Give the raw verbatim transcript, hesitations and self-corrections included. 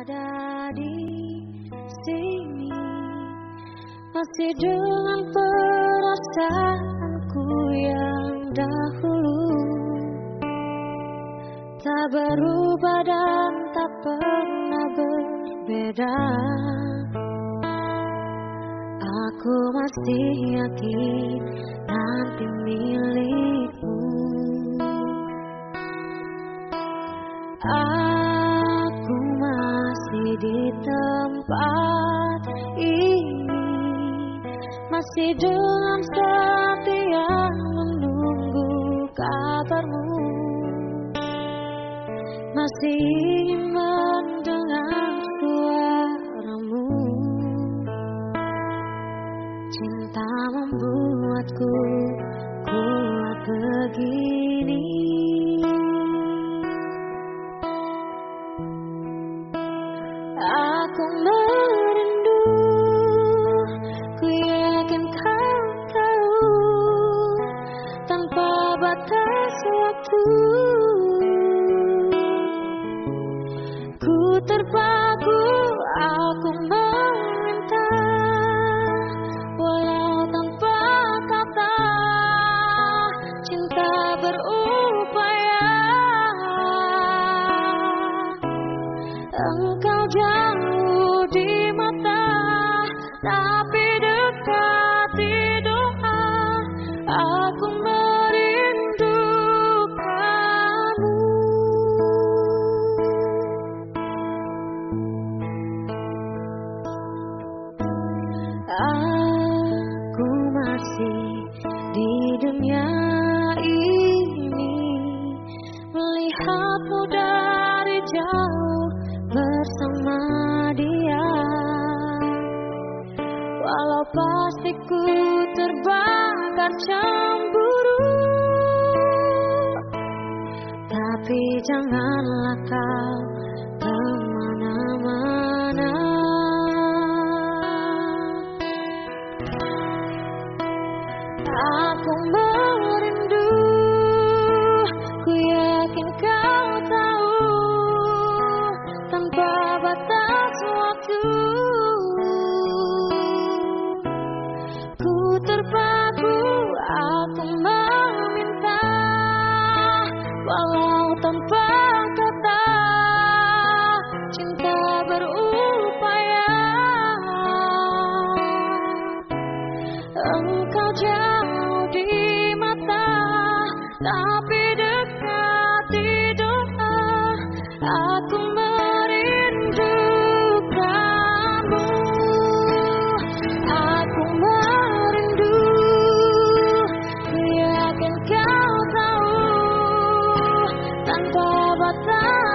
ada di sini, masih dengan perasaanku yang dahulu, tak berubah dan tak pernah berbeda. Aku masih yakin nanti milikmu. Aku masih di tempat ini, masih dengan setia menunggu kabarmu, masih ingin mendengar suaramu. Cinta membuatku kuat begini. Aku merindu, ku yakin kau tahu, tanpa batas waktu. Ku terpaku, aku meminta, walau tanpa kata, cinta berupaya. Engkau jauh di mata, tapi dekat di doa. Aku merindukanmu. Aku masih di dunia ini, melihatmu dari jauh bersama dia. Walau pasti ku terbakar cemburu, tapi janganlah kau kemana-mana. Aku merindu, ku yakin kau tahu, tanpa batas waktu. Ku terpaku, aku meminta, walau tanpa kata, cinta berupaya. Engkau jauh di mata, tapi dekat di doa. Aku merindukanmu. Aku merindu, ku yakin kau tahu, tanpa batas